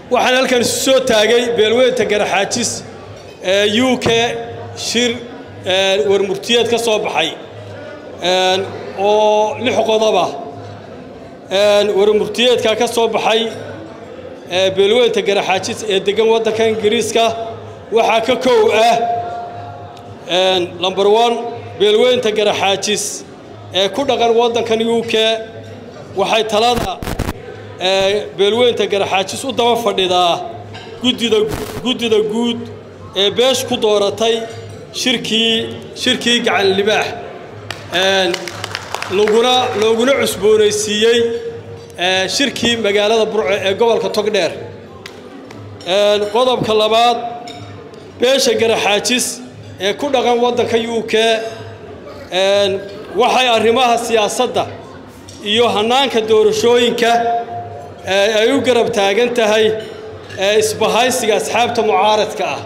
waxaan halkan soo taagay beelweynta Garaxaajis UK shir warmurtiyeed ka soo baxay oo 6 qodob ah warmurtiyeedka ka soo baxay beelweynta Garaxaajis ee degan wadanka Ingiriiska waxa ka koow ah number 1 beelweynta Garaxaajis ee ku dhaqan wadanka UK waxay talada beelweynta Garaxaajis u daba fadhidaa gudida guud ee beesh ku dooratay shirkii gacan libaax laguna cusboonaysiiyay shirkii magaalada Burco ee gobolka Togdheer qodobka labaad beesha Garaxaajis ee ku dhaqan wadanka UK waxay arrimaha siyaasadda iyo hanaanka doorashooyinka ay u garab taagan tahay isbahaysiga asxaabta mucaaradka ah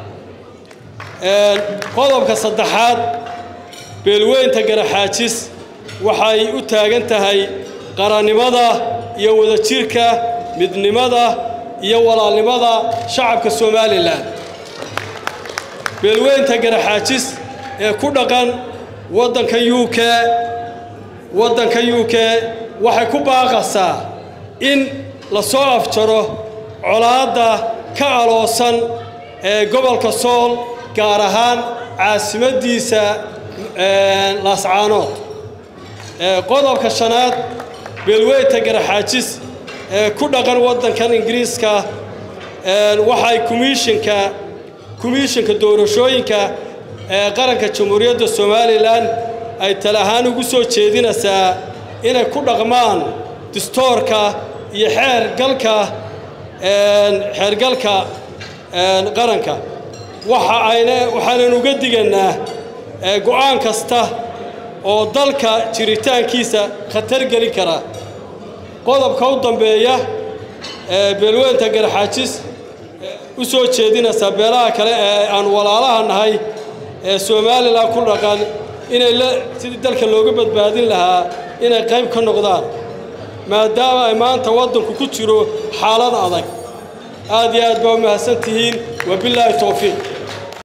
qodobka saddexaad beelweynta Garaxaajis waxay u taagan tahay qaranimada iyo wadajirka midnimada iyo walaalnimada shacabka Soomaaliland beelweynta Garaxaajis ee ku dhaqan wadanka UK waxay ku baaqaysaa in la soo afjaro colaadda ka aloosan ee gobolka Sool gaar ahaan caasimadiisa Laascaanood qodobka shanaad beelweynta Garaxaajis ee ku dhaqan wadanka Ingiriiska waxay komishanka doorashooyinka ee qaranka Jamhuuriyadda Soomaaliland ay talahaan ugu soo jeedinaysaa inay ku dhaqmaan dastuurka iyo xeergalka qaranka waxaan uga diganaa go'aan kasta oo dalka jiritaankiisa khatar gali kara qodobka u dambeeya beelweynta Garaxaajis u soo jeedinaysa beelaha kale ee aan walaalaha nahay ee Soomaaliland ku dhaqan inay sidii dalka looga badbaadin lahaa inay qayb ka noqdaan maadaama ay maanta wadanku ku jiro xaalad adag aad iyo aad baa mahadsantihiin wabillahi tawfiiq